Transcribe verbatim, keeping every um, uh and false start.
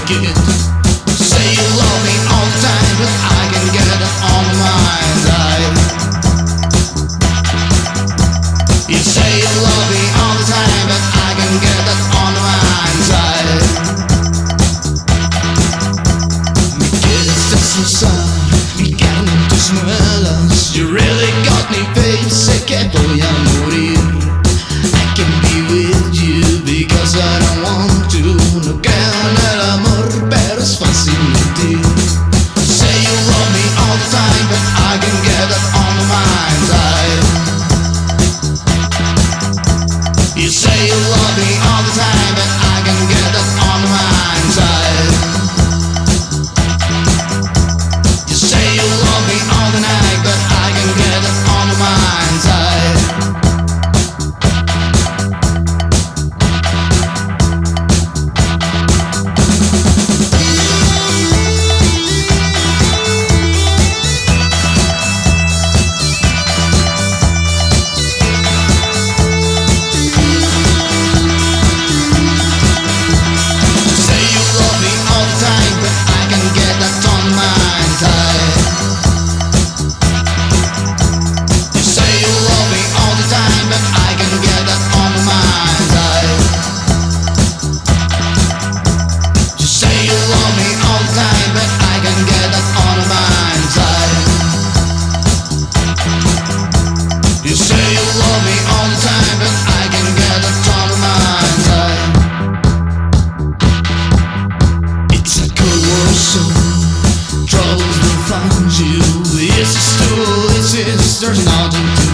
kid. Say you love me all the time, but I can get it on my mind's eye. You say you love me all the time, but I can get that on my mind's eye. Mi quieres destrozar, mi carne en tus muelas. You really got me, babe, sé que voy a morir. I can be with you because I don't want to. No creo en el amor, pero es fácil mentir. Say you love me all the time, but I can get that on my mind's eye. You say you love me all the time, but I can get that on my mind's eye. You say you love me all the night, but I can get that on my mind's eye. You say you love me all the time, but I can get that on my mind's eye. It's a cold war, so troubles will find you. It's a stool, it's this, there's nothing to